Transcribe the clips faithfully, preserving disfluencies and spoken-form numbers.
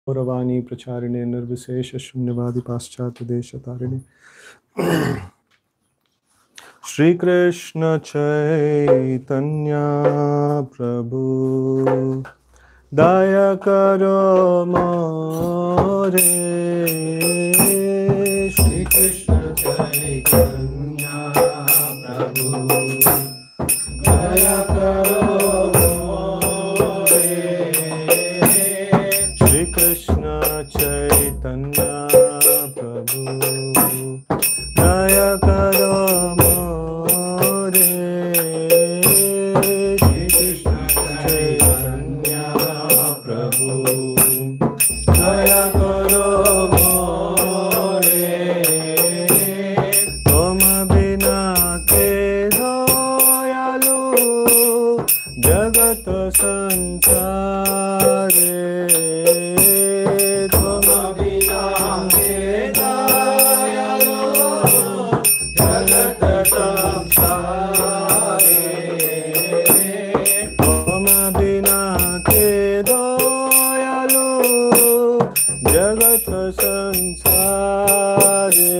गौरवाणी प्रचारिणे निर्विशेष शून्यवादी पाश्चात्य देश तारिणे श्री कृष्ण चैतन्य प्रभु दया करो मोरे। श्री कृष्ण चैतन्य प्रभु दया करो मोरे। श्री कृष्ण चैतन्य प्रभु दया करो मोरे। श्री कृष्ण चैतन्य प्रभु दया करो मोरे। तुम बिना के दयालु जगत संसारे। तुम बिना के दयालु जगत संसारे। तुम बिना के दयालु जगत संसारे।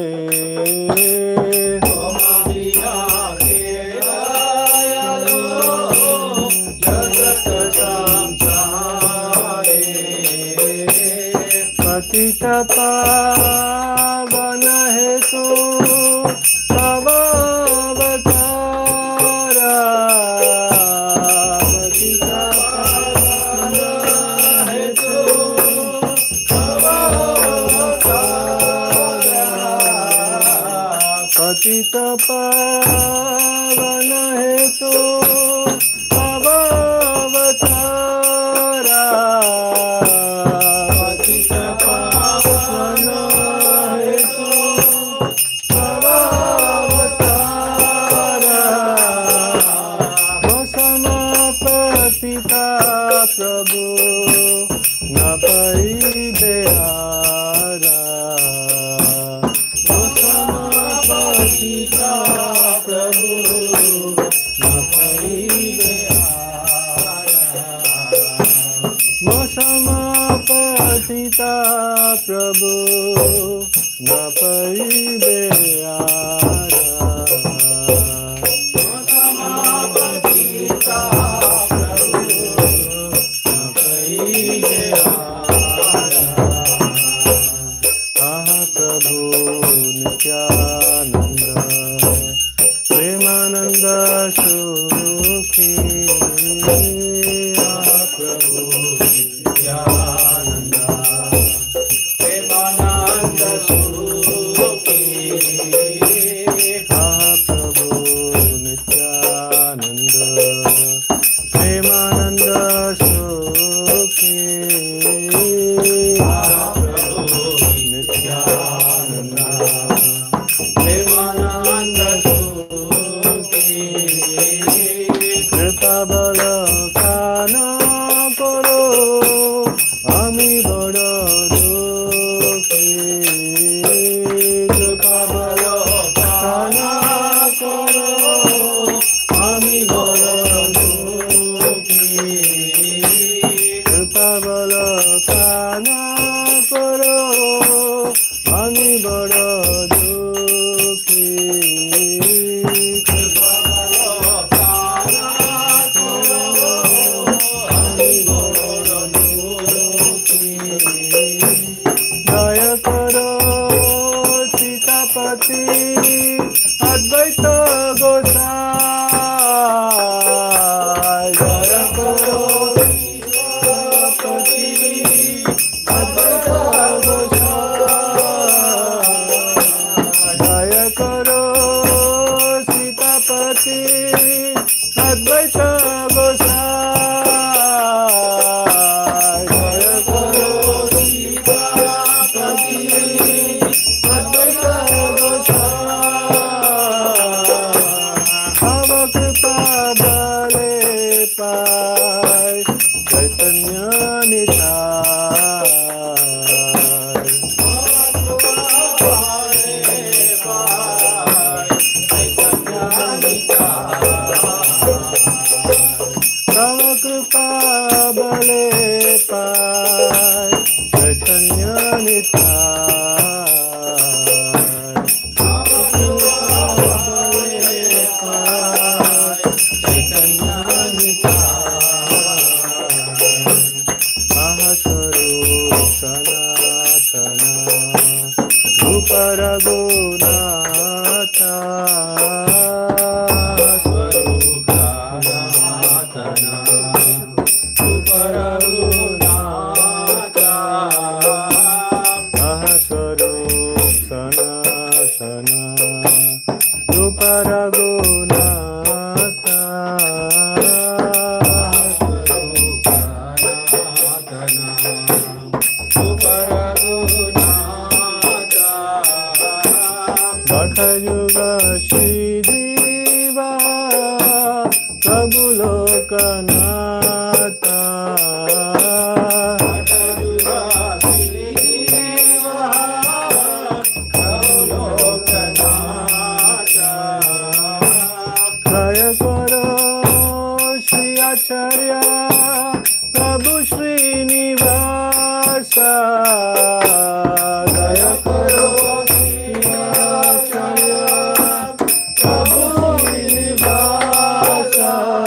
तुम बिना के दयालु जगत संसारे। पतित पावन है तू तव अवतारा। पतित पावन है तू तव अवतारा। पतित पावन है तू तव अवतारा। पतित पावन है तू तव अवतारा। समापतिता प्रभु न परिबे आरा। समापतिता प्रभु न परिबे आरा। समापतिता प्रभु न परिबे आरा। समापतिता प्रभु न परिबे आरा। आह प्रभु नित्यानंद प्रेमानंद सुखी। आह प्रभु नित्यानंद प्रेमानंद सुखी। आह प्रभु नित्यानंद प्रेमानंद सुखी। आह प्रभु नित्यानंद प्रेमानंद सुखी। कृपा बलखान करो আমি বড় দুঃখী। কৃপা বলখান করো আমি বড় দুঃখী। কৃপা বলখান করো আমি বড় দুঃখী। কৃপা বলখান করো আমি বড় দুঃখী। দয়া করো সীতাপতি অদ্বৈত গোসাই। দয়া করো সীতাপতি অদ্বৈত গোসাই। দয়া করো সীতাপতি অদ্বৈত গোসাই। দয়া করো সীতাপতি चैतन्य निताय चैतन्य निताय स्वरूप सनातन रूप रघुनाथ स्वरूप सनातन रूप रघुनाथ स्वरूप सनातन रूप रघुनाथ स्वरूप सनातन रूप रघुनाथ भट युग श्री जीवा प्रभु लोकनाथ भट युग श्री जीवा प्रभु लोकनाथ जय करो श्री आचार्य प्रभु श्रीनिवास जय करो श्री आचार्य प्रभु श्रीनिवास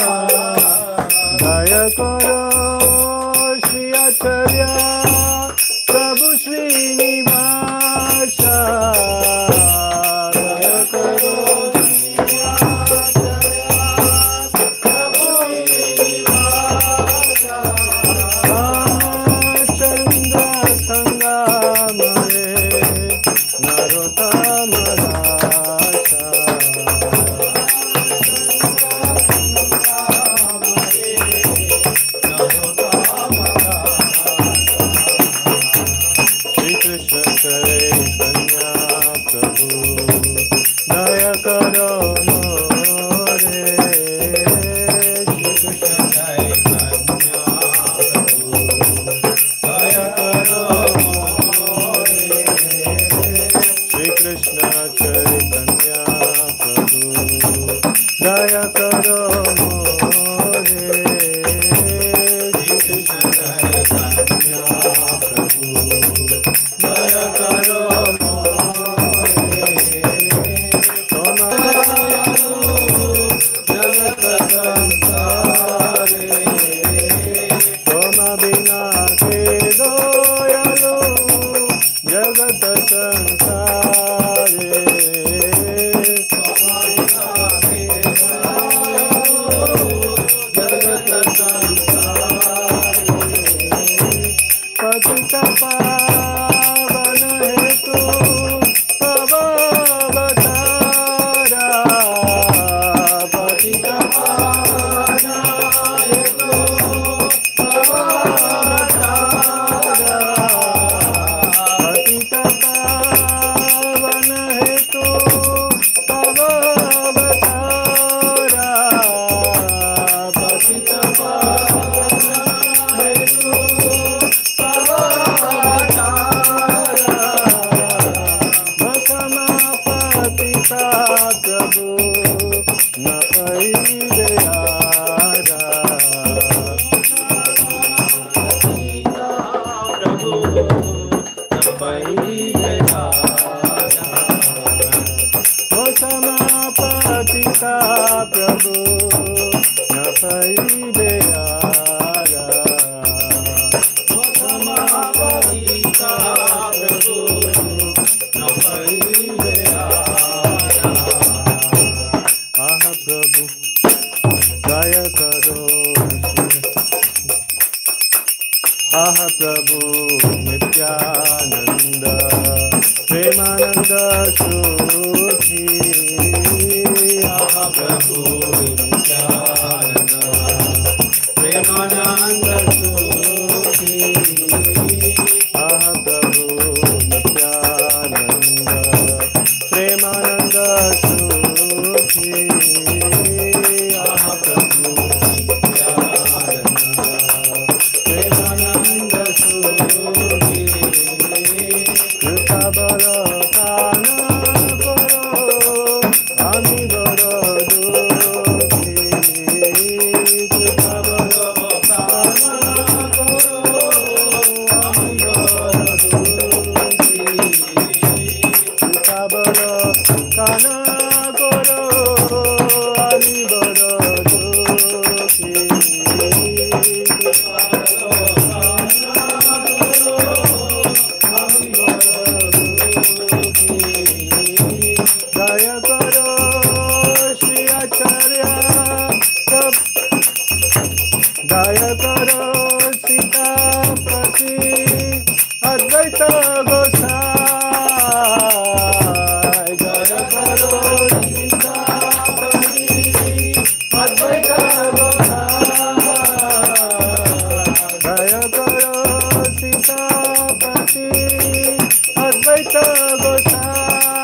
जय करो श्री आचार्य प्रभु श्रीनिवास जय करो श्री आचार्य प्रभु श्रीनिवास रामचंद्र संगमरे नरोत्तम दास श्री कृष्ण चैतन्य प्रभु दया करो मोरे श्री कृष्ण चैतन्य प्रभु दया करो मोरे श्री कृष्ण चैतन्य प्रभु दया करो मोरे श्री कृष्ण चैतन्य प्रभु दया करो मोरे तुम जगत संसारे तुम बिना के दयालु जगत संसारे तुम बिना के दयालु जगत संसारे पतित पावन हेतु तव अवतारा पतित पावन हेतु तव अवतारा पतित पावन हेतु तव अवतारा पतित पावन हेतु तव अवतारा भस्म पतिता प्रभु न पैदयारा प्रभु न पैदयारा भस्म पतिता प्रभु न पैदयारा भस्म पतिता प्रभु न पैदयारा आह प्रभु दया करो आह प्रभु नित्यानंद प्रेमानंद सुखी आह प्रभु नित्यानंद प्रेमानंद सुखी आह प्रभु नित्यानंद प्रेमानंद सुखी आह प्रभु नित्यानंद प्रेमानंद सुखी कृपा बल कान को Advaita Gosai.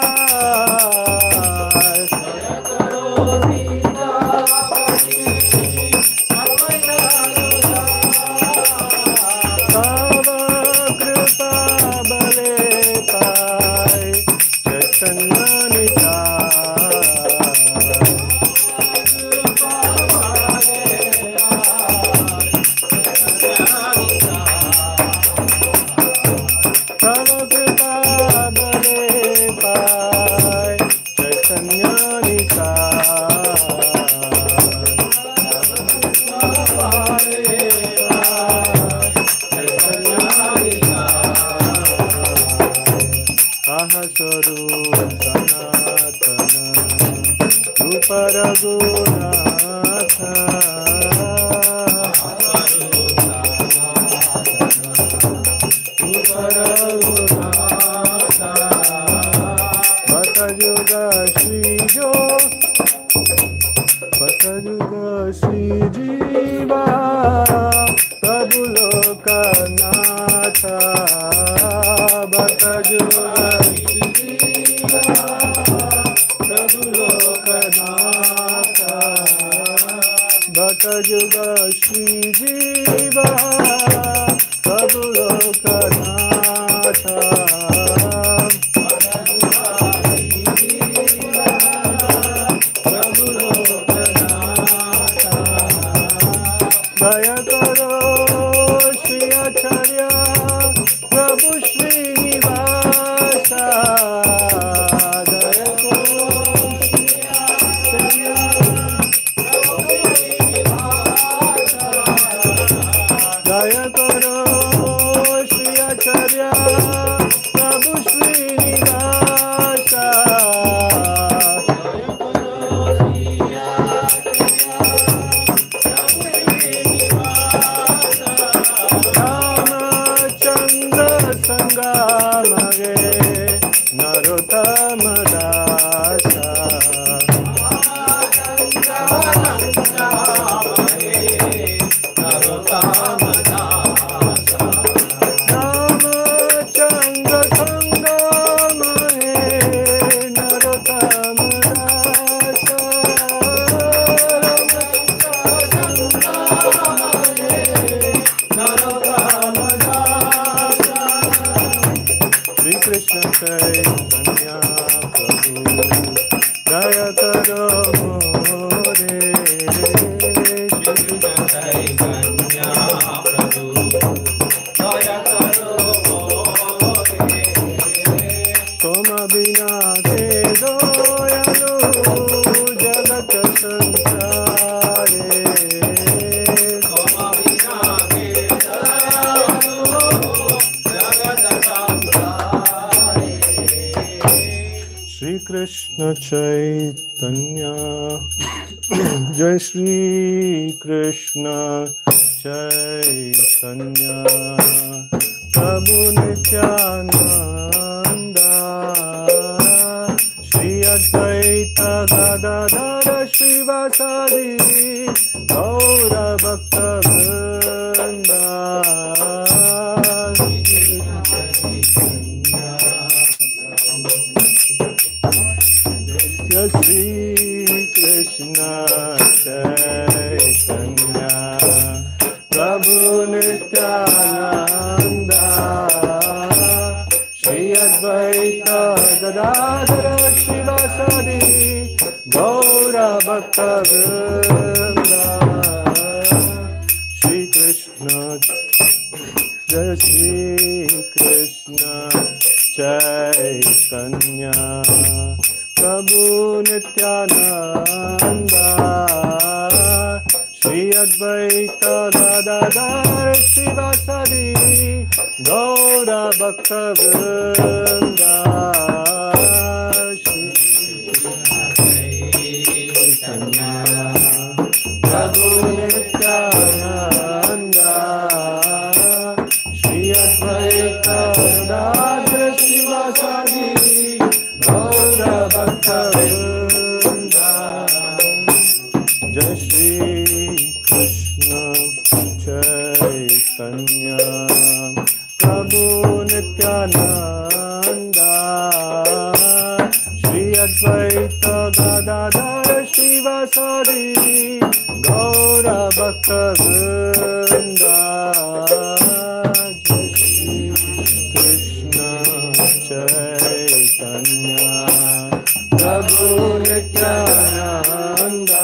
Chaitanya, Jai Shri Krishna Chaitanya, Prabhu Nityananda, Shri Advaita Gadadhara Srivasadi, Gaura Bhakta Vrinda. Shri Krishna Chaitanya, Prabhu Nityananda, Shri Advaita Gadadhara Srivasadi, Gaura Bhakta Vrinda. Shri Krishna, Jai Shri Krishna Chaitanya, Prabhu Nityananda, Shri Advaita Gadadhara Srivasadi, Gaura Bhakta Vrinda. Shri Chaitanya, Prabhu Nityananda, Shri Advaita Gadadhara Srivasadi, Gaura Bhakta Vrinda. Jai Shri Krishna Chaitanya, Prabhu Nityananda, Srivasadi Gaura Bhakta Vrinda Jai Shri Krishna Chaitanya Prabhu Nityananda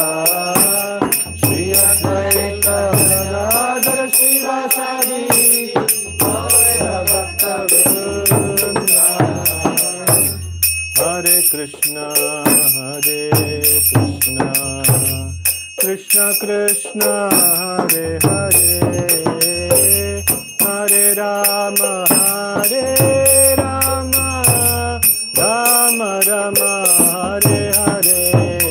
Shri Advaita Gadadhar Srivasadi Gaura Bhakta Vrinda Hare Krishna Hare Krishna Krishna Krishna Hare Hare Hare Rama Hare Rama Rama Rama Hare Hare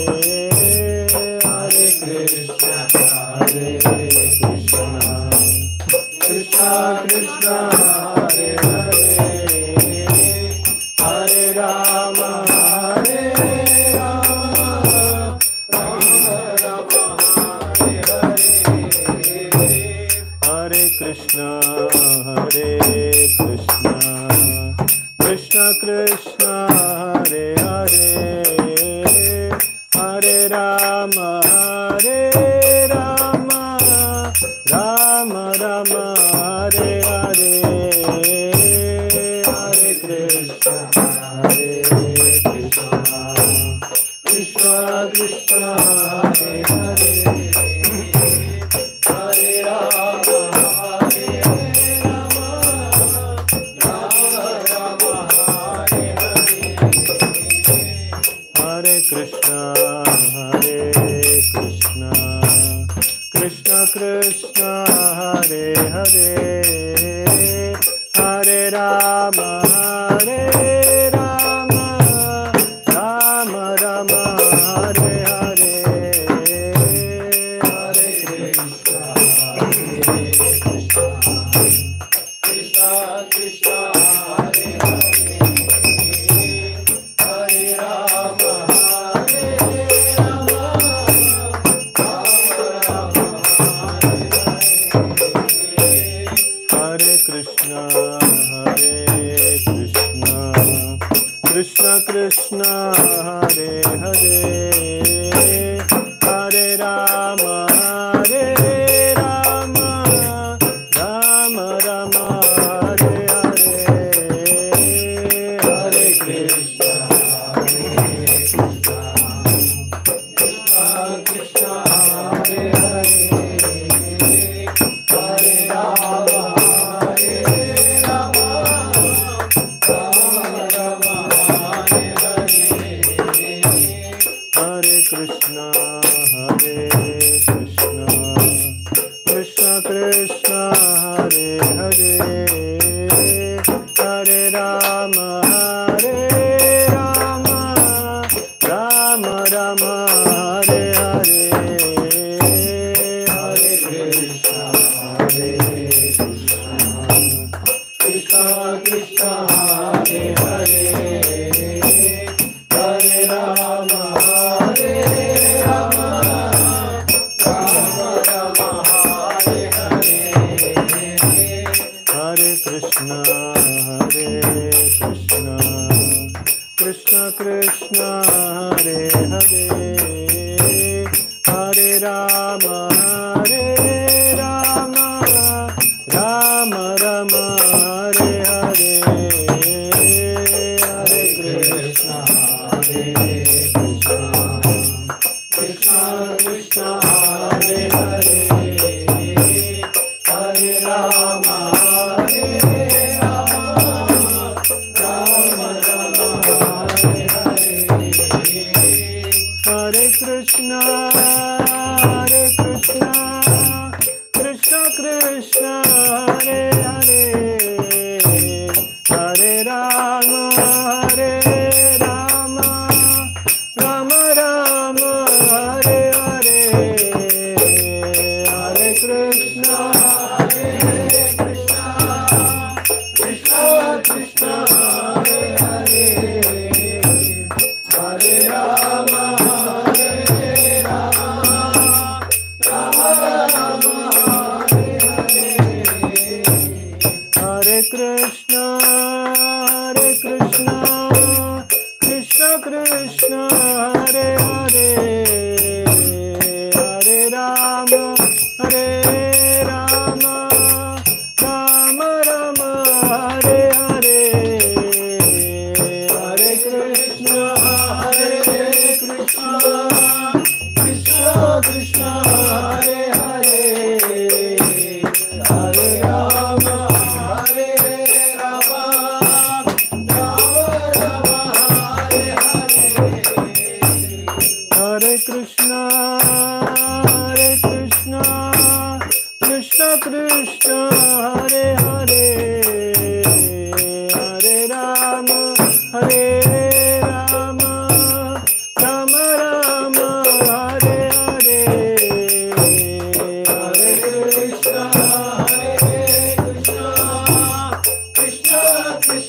Hare Krishna Hare Krishna Krishna Krishna Hare Hare Hare Rama Hare Rama Rama Rama Hare Hare Hare Krishna Hare Krishna Krishna Krishna Hare Hare Hare Rama Hare Rama Rama Rama Hare Hare Hare Krishna Hare Krishna Krishna Krishna Hare Hare Hare Rama Hare Rama Rama Rama Hare Hare Hare Krishna Hare Krishna Krishna Krishna Hare Hare Hare Rama Hare Rama Rama Rama Hare Hare Hare Krishna Hare Krishna Krishna Krishna Hare Hare Hare Rama Hare Rama Rama Rama Hare Krishna Hare Krishna Krishna Krishna Hare Hare Hare Rama Hare Rama Rama Rama Hare Hare Hare Krishna Hare Krishna Krishna Krishna Hare Hare Hare Rama Hare Rama Rama Rama Hare Hare Hare Krishna Hare Krishna Krishna Krishna Hare Hare Hare Rama Hare Rama Rama Rama Hare Hare Hare Krishna Hare Krishna Krishna Krishna Hare Hare Hare Rama Hare Rama Rama Rama Hare Hare Hare Krishna Hare Krishna Krishna Krishna Hare Hare Hare Rama Hare Rama Rama Rama Hare Hare Hare Krishna Hare Krishna Krishna Krishna Hare Hare Hare Rama Hare Rama Rama Rama Hare Hare Hare Krishna Hare Krishna Krishna Krishna Hare Hare Hare Rama Hare Rama Rama Rama Hare Hare Hare Krishna Hare Krishna Krishna Krishna Hare Hare Hare Rama Hare Rama Rama Rama Hare Hare Hare Krishna Hare Krishna Krishna Krishna Hare Hare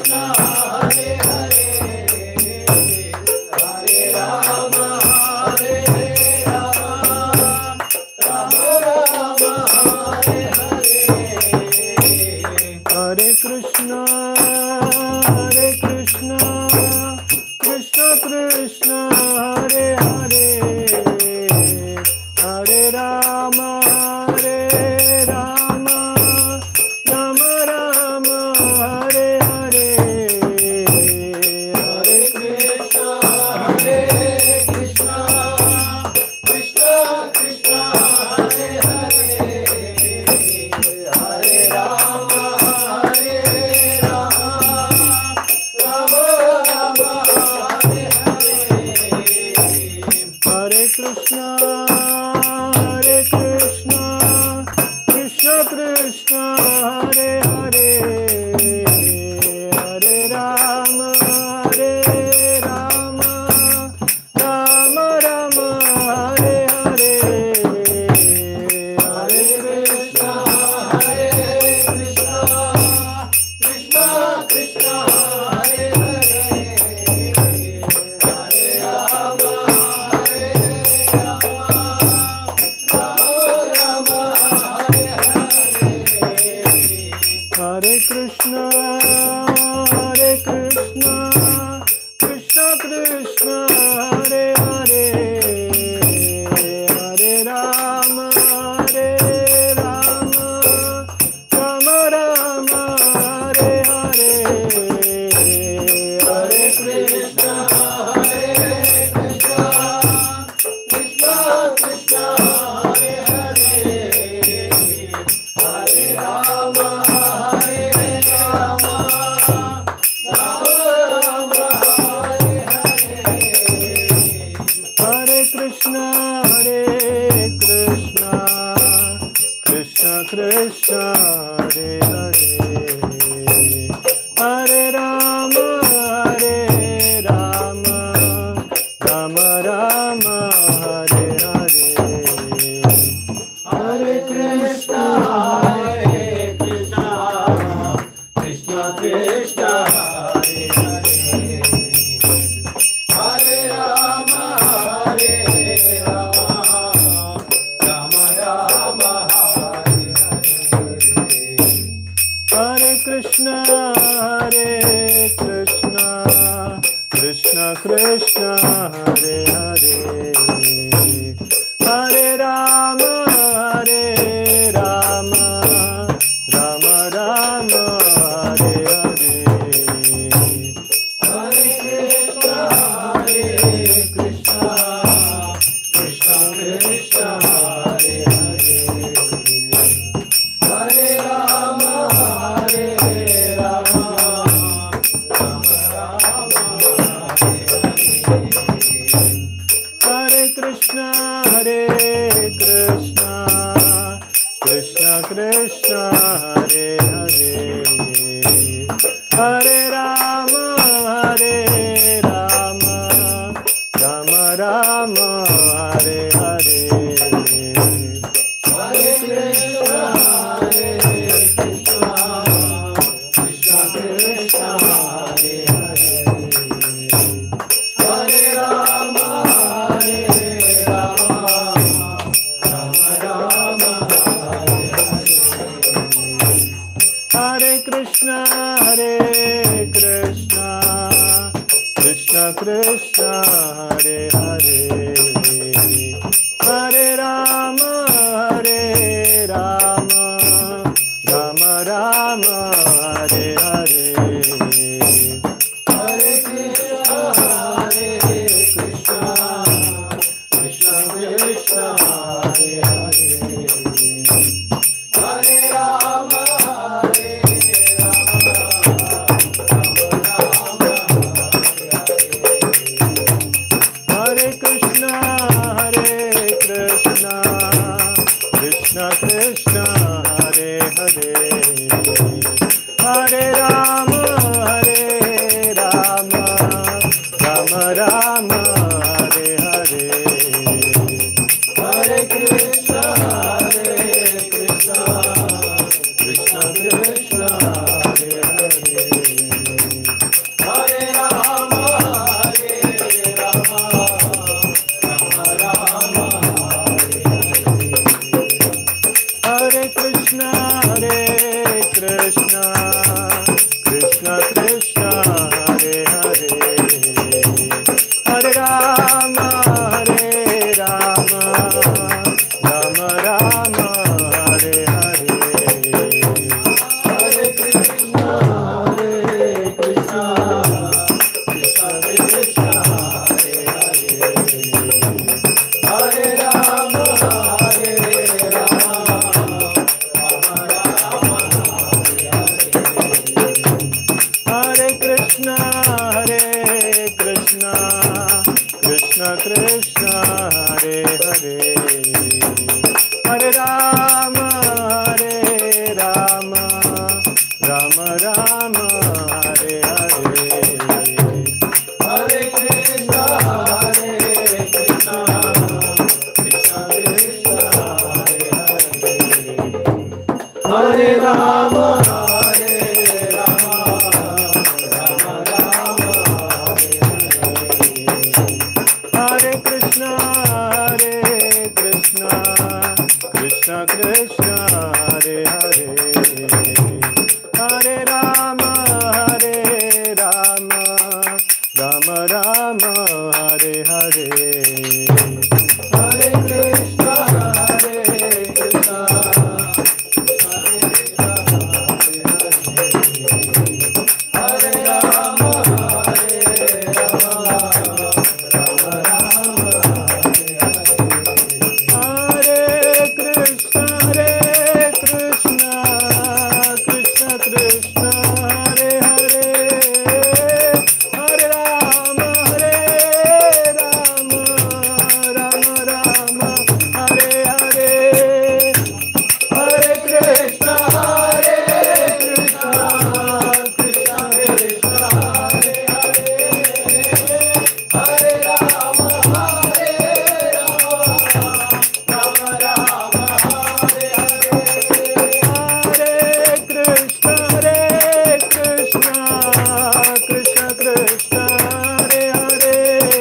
Hare Krishna, Hare Hare, Hare Rama, Hare Rama, Rama Rama, Hare Hare, Hare Krishna, Hare Krishna, Krishna Krishna, Hare Hare, Hare Rama, Hare Rama, Rama Rama, Hare Krishna, Hare Krishna, Krishna Krishna, Hare Hare, Hare Rama, Hare Rama, Rama Rama, Hare Hare, Hare Krishna, Hare Krishna, Krishna Krishna, Hare Hare, Hare Rama, Hare Rama, Rama Rama, Hare Krishna, Hare Krishna, Krishna Krishna, Hare Hare, Hare Rama, Hare Rama, Rama Rama, Hare Hare, Hare Krishna, Hare Krishna, Hare Rama, Hare Rama, Rama Rama, Hare Krishna, Hare Krishna, Krishna Krishna, Hare Hare, Hare Rama, Hare Rama, Rama Rama, Hare Hare, Hare Krishna, Hare Krishna, Krishna Krishna, Hare Hare, Hare Rama, Hare Rama, Rama Rama, Hare Hare, Hare Krishna, Hare Krishna, Krishna Krishna, Hare Hare,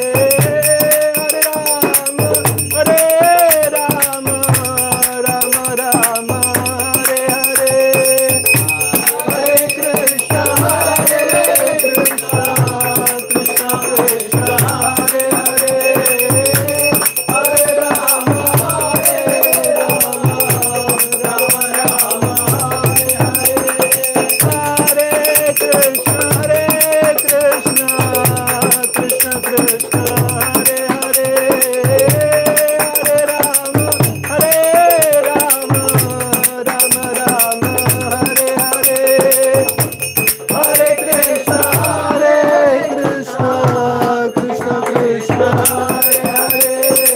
Hare Rama, Hare Rama, Rama Rama, Hare Hare, Hare Krishna, Hare Krishna, Krishna Krishna, Hare Hare, Hare Rama, Hare Rama, Rama Rama, Hare Hare, Hare Krishna, Hare Krishna, Krishna Krishna, Hare Hare, Hare Rama, Hare Rama, Rama Rama, Hare Hare, Hare Krishna, Hare Krishna, Krishna Krishna, Hare Hare,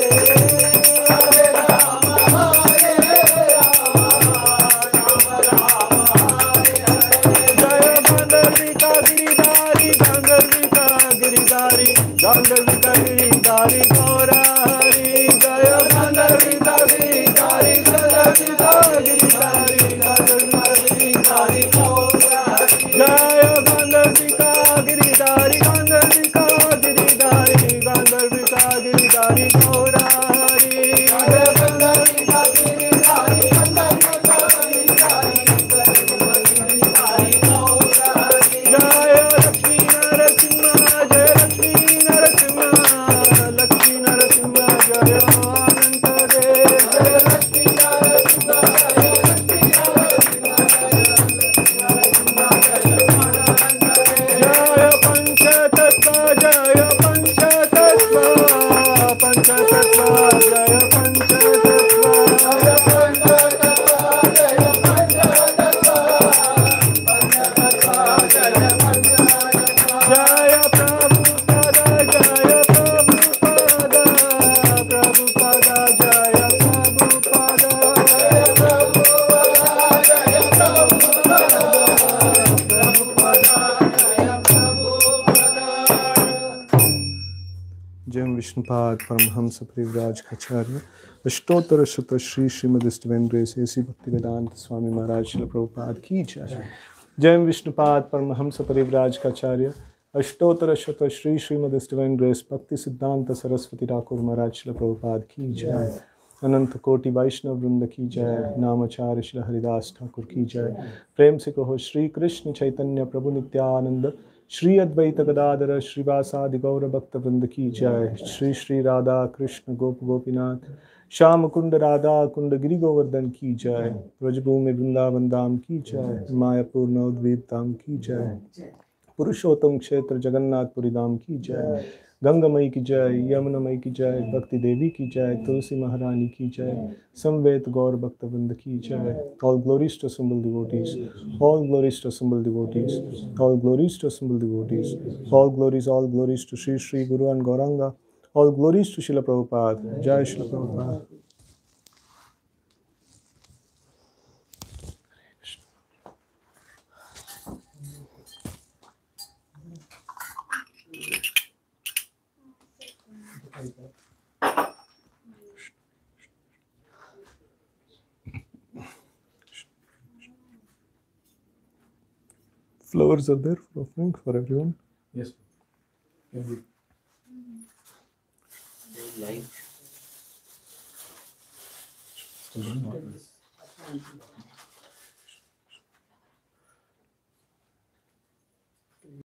Hare Rama, Hare Rama, Rama Rama, Hare Hare, Jaya Gandharvika Giridhari, Gandharvika Giridhari, Gandharvika Giridhari, Gaura Hari, Jaya Gandharvika Giridhari, Gandharvika Giridhari, Gandharvika Giridhari, Gaura Hari, Jaya Gandharvika Giridhari, Gandharvika Giridhari, Gandharvika Giridhari, Gaura Hari, Jaya Gandharvika Giridhari, Gandharvika Giridhari, Gandharvika Giridhari, Gaura Hari, Jaya Lakshmi Narasimha, Jaya Lakshmi Narasimha, Lakshmi Narasimha, Jaya Ananta Dev, Jaya Lakshmi Narasimha, Jaya Lakshmi Narasimha, Jaya Lakshmi Narasimha, Jaya Ananta Dev, Jaya Panchatattva, Jaya Panchatattva, Panchatattva, Jaya Panchatattva, Jaya Panchatattva, Jaya Panchatattva, Panchatattva, Jaya Panchatattva, Jaya Prabhupada, Jaya Prabhupada, Prabhupada, Jaya Prabhupada, Jaya Prabhupada, Jaya Prabhupada, Prabhupada, Jaya Prabhupada. जय विष्णुपाद परमहंस परिव्राज आचार्य अष्टोत्तर शत श्री श्रीमद इष्टवेंद्र ऐसी भक्ति वेदांत स्वामी महाराज श्रील प्रभुपाद की जय। जय विष्णुपाद परमहंस परिव्राज आचार्य अष्टोत्तर शत श्री श्रीमद इष्टवेंद्र भक्ति सिद्धांत सरस्वती ठाकुर महाराज श्रील प्रभुपाद की जय। अनंत कोटि वैष्णव वृंद की जय। नामाचार्य श्री हरिदास ठाकुर की जय। प्रेम से कहो श्री कृष्ण चैतन्य प्रभु नित्यानंद श्री अद्वैत गदाधर श्रीवासादि गौर भक्त वृंद की जय। श्री श्री राधा कृष्ण गोप गोपीनाथ श्याम कुंड राधा कुंड गिरि गोवर्धन की जय। ब्रजभूमि वृंदावन धाम की जय। मायापुर नवद्वीप धाम की जय। पुरुषोत्तम क्षेत्र जगन्नाथपुरी धाम की जय। गंगामई की जय, यमुनामई की जय, भक्ति देवी की जय, तुलसी महारानी की जय, समवेत गौर भक्त वृंद की जय। All glories to assembled devotees, all glories to assembled devotees, all glories to assembled devotees, all glories, all glories to Sri Sri Guru and Gauranga, all glories to Srila Prabhupada. Jai Srila Prabhupada. Flowers are there for offering for everyone. Yes. Every. Like.